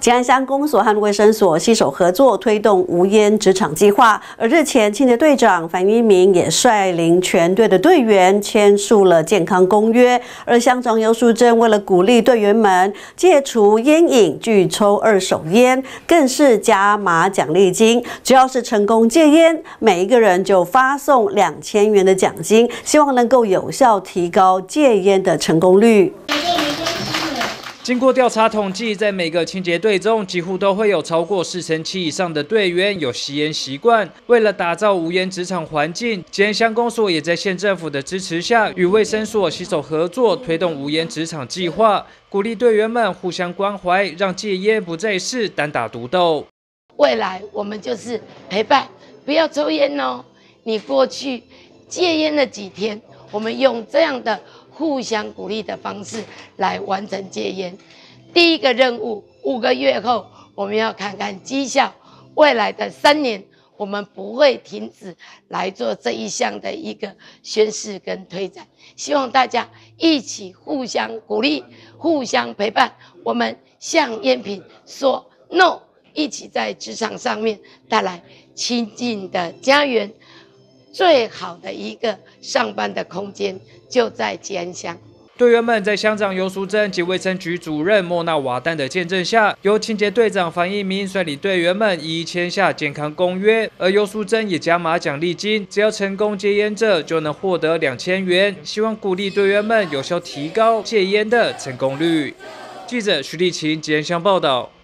吉安乡公所和卫生所携手合作，推动无烟职场计划。而日前，清洁队长樊一鸣也率领全队的队员签署了健康公约。而乡长尤淑珍为了鼓励队员们戒除烟瘾，拒抽二手烟，更是加码奖励金。只要是成功戒烟，每一个人就发送2000元的奖金，希望能够有效提高戒烟的成功率。 经过调查统计，在每个清洁队中，几乎都会有超过7%以上的队员有吸烟习惯。为了打造无烟职场环境，吉安乡公所也在县政府的支持下，与卫生所携手合作，推动无烟职场计划，鼓励队员们互相关怀，让戒烟不再是单打独斗。 未来我们就是陪伴，不要抽烟哦。你过去戒烟的几天，我们用这样的 互相鼓励的方式来完成戒烟。第一个任务，5个月后我们要看看绩效。未来的3年，我们不会停止来做这一项的一个宣示跟推展。希望大家一起互相鼓励，互相陪伴，我们向烟品说 no， 一起在职场上面带来亲近的家园。 最好的一个上班的空间就在吉安乡。 队员们在乡长尤淑珍及卫生局主任莫纳瓦丹的见证下，由清洁队长樊一鸣率领队员们一一签下健康公约，而尤淑珍也加码奖励金，只要成功戒烟者就能获得2000元，希望鼓励队员们有效提高戒烟的成功率。记者徐立琴吉安乡报道。